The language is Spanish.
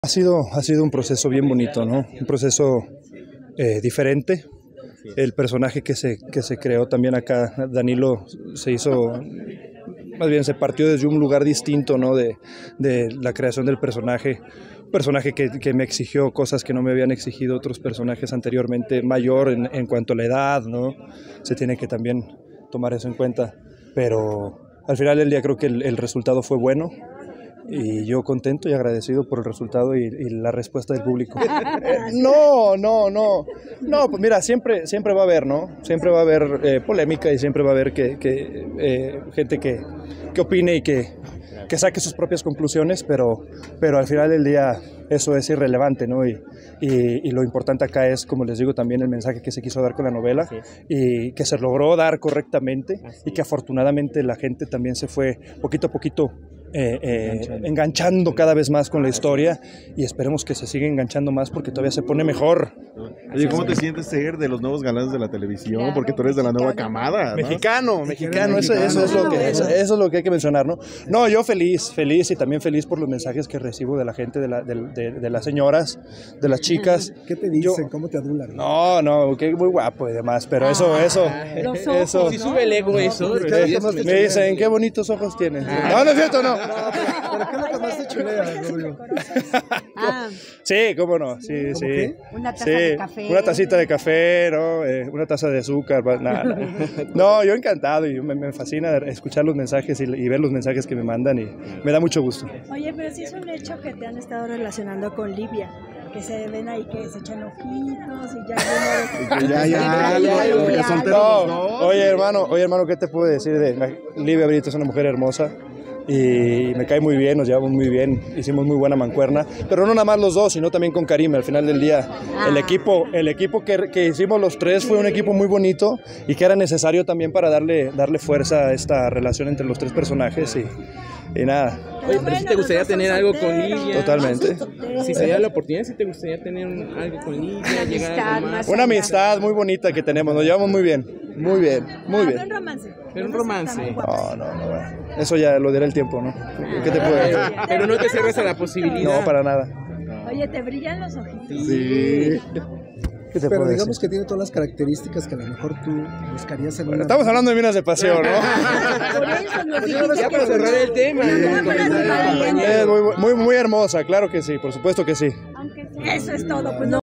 Ha sido un proceso bien bonito, ¿no? Un proceso diferente. El personaje que se creó también acá, Danilo, más bien se partió desde un lugar distinto, ¿no? De la creación del personaje. Un personaje que me exigió cosas que no me habían exigido otros personajes anteriormente, mayor en cuanto a la edad, ¿no? Se tiene que también tomar eso en cuenta. Pero al final del día creo que el resultado fue bueno. Y yo contento y agradecido por el resultado y la respuesta del público. No, pues mira, siempre va a haber, ¿no? Siempre va a haber polémica y siempre va a haber gente que opine y que saque sus propias conclusiones, pero al final del día eso es irrelevante, ¿no? Y lo importante acá es, como les digo, también el mensaje que se quiso dar con la novela y que se logró dar correctamente y que afortunadamente la gente también se fue poquito a poquito enganchando cada vez más con la historia y esperemos que se siga enganchando más porque todavía se pone mejor. Oye, ¿cómo te sientes ser de los nuevos galanes de la televisión? Porque tú eres de la nueva camada, ¿no? Mexicano, eso es lo que hay que mencionar, ¿no? No, yo feliz y también feliz por los mensajes que recibo de la gente, de las señoras, de las chicas. ¿Qué te dicen? ¿Cómo te adulan? No, que muy guapo y demás, pero eso. Si sube el ego eso. Me dicen, qué bonitos ojos tienes. No es cierto, no. ¿Por qué no tomaste chulea, Rodrigo? Sí, cómo no, sí. ¿Qué? Una taza de café. Una tacita de café, ¿no? Una taza de azúcar, nada. No, yo encantado y me fascina escuchar los mensajes y ver los mensajes que me mandan y me da mucho gusto. Oye, pero sí es un hecho que te han estado relacionando con Livia, que se ven ahí que se echan ojitos y ya solteros. Oye, hermano, ¿qué te puedo decir de Livia Brito? Es una mujer hermosa. Y me cae muy bien, nos llevamos muy bien, hicimos muy buena mancuerna, pero no nada más los dos, sino también con Karime. Al final del día, el equipo que hicimos los tres fue un equipo muy bonito y que era necesario también para darle fuerza a esta relación entre los tres personajes y nada. Oye, pero si te gustaría tener algo con Livia. Totalmente. Si se diera la oportunidad, si te gustaría tener algo con Livia, llegar a algo más. Una amistad muy bonita que tenemos, nos llevamos muy bien. Muy bien. Un romance. Pero un romance. No, bueno. Eso ya lo dirá el tiempo, ¿no? ¿Qué te puedo decir? Pero no te cierres a la posibilidad. No, para nada. Oye, te brillan los ojitos. Sí. ¿Qué te Pero puedo digamos decir? que tiene todas las características que a lo mejor tú buscarías en una... Estamos hablando de Minas de Pasión, ¿no? Por eso nos dijiste Ya que para cerrar el tema. Es muy hermosa, claro que sí, por supuesto que sí. eso es todo, pues no.